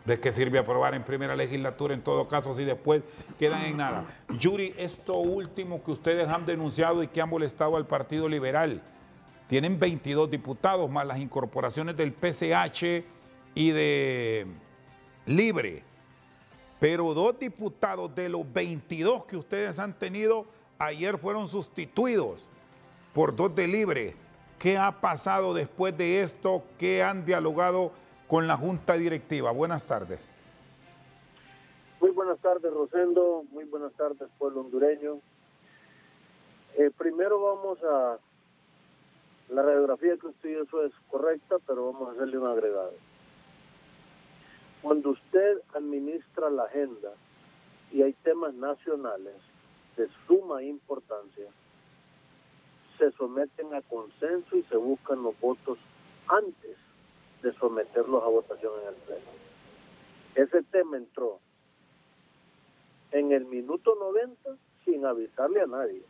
¿De qué sirve aprobar en primera legislatura en todo caso si después quedan en nada? Yuri, esto último que ustedes han denunciado y que han molestado al Partido Liberal, tienen 22 diputados más las incorporaciones del PCH y de Libre, pero 2 diputados de los 22 que ustedes han tenido ayer fueron sustituidos por 2 de Libre. ¿Qué ha pasado después de esto? ¿Qué han dialogado con la Junta Directiva? Buenas tardes. Muy buenas tardes, Rosendo. Muy buenas tardes, pueblo hondureño. Primero vamos a... La radiografía que usted hizo es correcta, pero vamos a hacerle un agregado. Cuando usted administra la agenda y hay temas nacionales de suma importancia, se someten a consenso y se buscan los votos antes de someterlos a votación en el Pleno. Ese tema entró en el minuto 90 sin avisarle a nadie,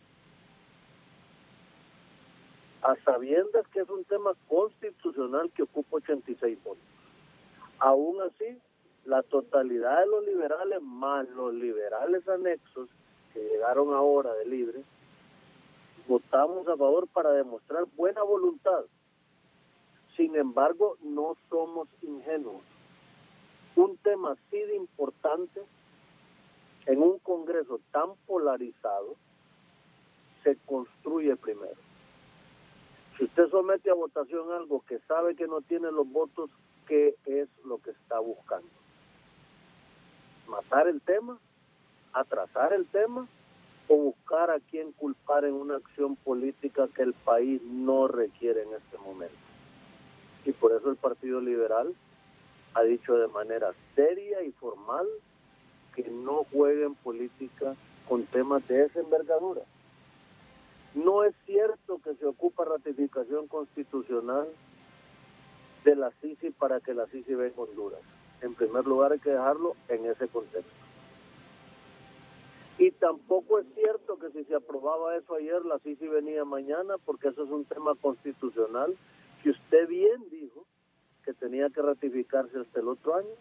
a sabiendas que es un tema constitucional que ocupa 86 votos. Aún así, la totalidad de los liberales, más los liberales anexos que llegaron ahora de Libre, votamos a favor para demostrar buena voluntad. Sin embargo, no somos ingenuos. Un tema así de importante en un Congreso tan polarizado se construye primero. Si usted somete a votación algo que sabe que no tiene los votos, ¿qué es lo que está buscando? ¿Matar el tema? ¿Atrasar el tema? ¿O buscar a quien culpar en una acción política que el país no requiere en este momento? Y por eso el Partido Liberal ha dicho de manera seria y formal que no jueguen política con temas de esa envergadura. No es cierto que se ocupa ratificación constitucional de la CICI para que la CICI venga a Honduras. En primer lugar hay que dejarlo en ese contexto. Y tampoco es cierto que si se aprobaba eso ayer, la CICI venía mañana, porque eso es un tema constitucional que usted bien dijo que tenía que ratificarse hasta el otro año,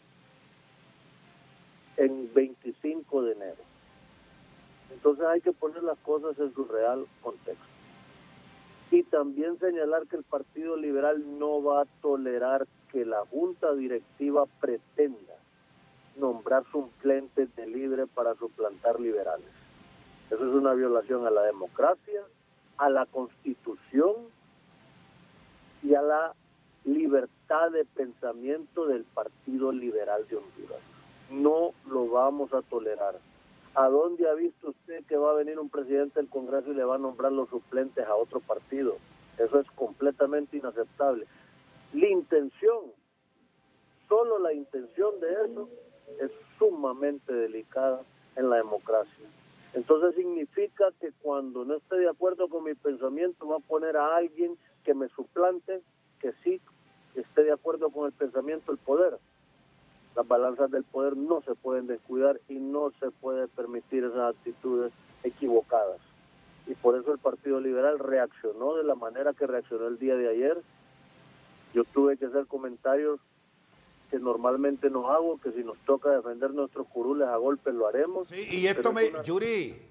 en 25 de enero. Entonces hay que poner las cosas en su real contexto. Y también señalar que el Partido Liberal no va a tolerar que la Junta Directiva pretenda nombrar suplentes de Libre para suplantar liberales. Eso es una violación a la democracia, a la Constitución y a la libertad de pensamiento del Partido Liberal de Honduras. No lo vamos a tolerar. ¿A dónde ha visto usted que va a venir un presidente del Congreso y le va a nombrar los suplentes a otro partido? Eso es completamente inaceptable. La intención, solo la intención de eso, es sumamente delicada en la democracia. Entonces significa que cuando no esté de acuerdo con mi pensamiento va a poner a alguien que me suplante, que sí esté de acuerdo con el pensamiento del poder. Las balanzas del poder no se pueden descuidar y no se puede permitir esas actitudes equivocadas. Y por eso el Partido Liberal reaccionó de la manera que reaccionó el día de ayer. Yo tuve que hacer comentarios que normalmente no hago, que si nos toca defender nuestros curules a golpes lo haremos. Sí, y esto Yuri,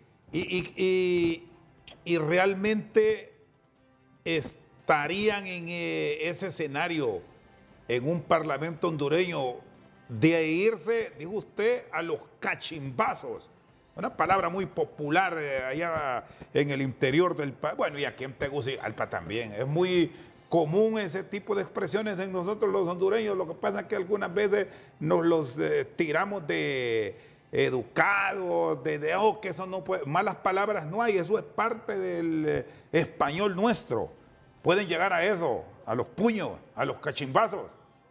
y realmente estarían en ese escenario en un parlamento hondureño de irse, dijo usted, a los cachimbazos. Una palabra muy popular allá en el interior del país. Bueno, y aquí en Tegucigalpa también. Es muy común ese tipo de expresiones en nosotros los hondureños. Lo que pasa es que algunas veces nos los tiramos de educados, que eso no puede, malas palabras no hay, eso es parte del español nuestro. Pueden llegar a eso, a los puños, a los cachimbazos.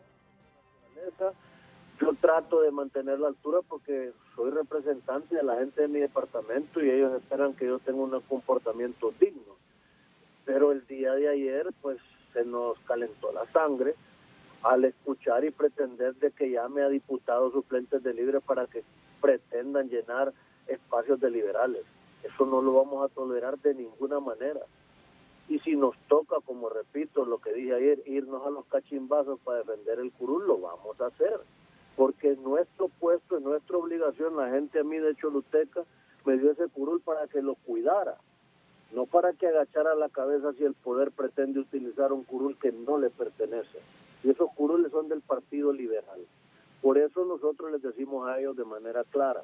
Yo trato de mantener la altura porque soy representante de la gente de mi departamento y ellos esperan que yo tenga un comportamiento digno. Pero el día de ayer, pues, se nos calentó la sangre al escuchar y pretender de que llame a diputados suplentes de Libre para que pretendan llenar espacios de liberales. Eso no lo vamos a tolerar de ninguna manera. Y si nos toca, como repito, lo que dije ayer, irnos a los cachimbazos para defender el curul, lo vamos a hacer. porque en nuestro puesto, en nuestra obligación, la gente a mí de Choluteca me dio ese curul para que lo cuidara, no para que agachara la cabeza si el poder pretende utilizar un curul que no le pertenece. Y esos curules son del Partido Liberal. Por eso nosotros les decimos a ellos de manera clara,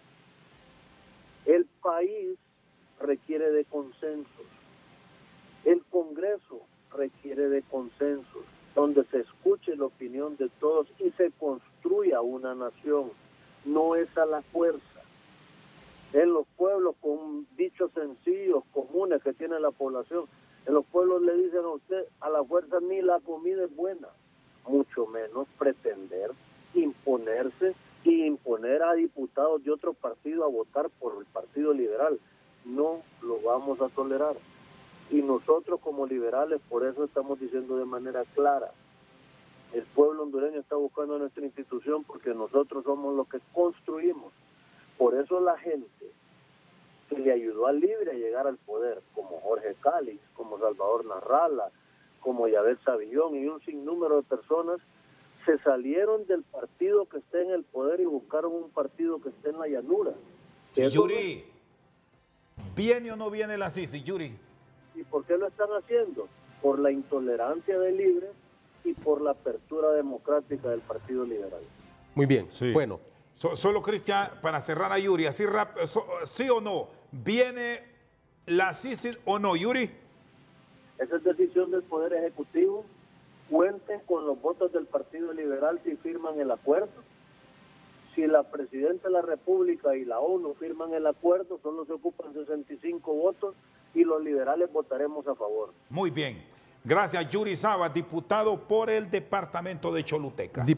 el país requiere de consensos, el Congreso requiere de consensos, donde se escuche la opinión de todos y se construya una nación, no es a la fuerza. En los pueblos, con dichos sencillos, comunes que tiene la población, en los pueblos le dicen a usted, a la fuerza ni la comida es buena, mucho menos pretender imponerse y imponer a diputados de otro partido a votar por el Partido Liberal. No lo vamos a tolerar. Y nosotros como liberales, por eso estamos diciendo de manera clara, el pueblo hondureño está buscando a nuestra institución porque nosotros somos los que construimos. Por eso la gente que le ayudó al Libre a llegar al poder, como Jorge Cáliz, como Salvador Narrala, como Yabel Savillón y un sinnúmero de personas, se salieron del partido que esté en el poder y buscaron un partido que esté en la llanura. Yuri, ¿viene o no viene la Sisi, Yuri? ¿Y por qué lo están haciendo? Por la intolerancia del Libre y por la apertura democrática del Partido Liberal. Muy bien, Sí. bueno. Solo, Cristian, para cerrar a Yuri, así rápido, ¿sí o no? ¿Viene la Sisi o no, Yuri? Esa es decisión del Poder Ejecutivo. Cuenten con los votos del Partido Liberal si firman el acuerdo. Si la Presidenta de la República y la ONU firman el acuerdo, solo se ocupan 65 votos y los liberales votaremos a favor. Muy bien. Gracias, Yuri Sabas, diputado por el departamento de Choluteca.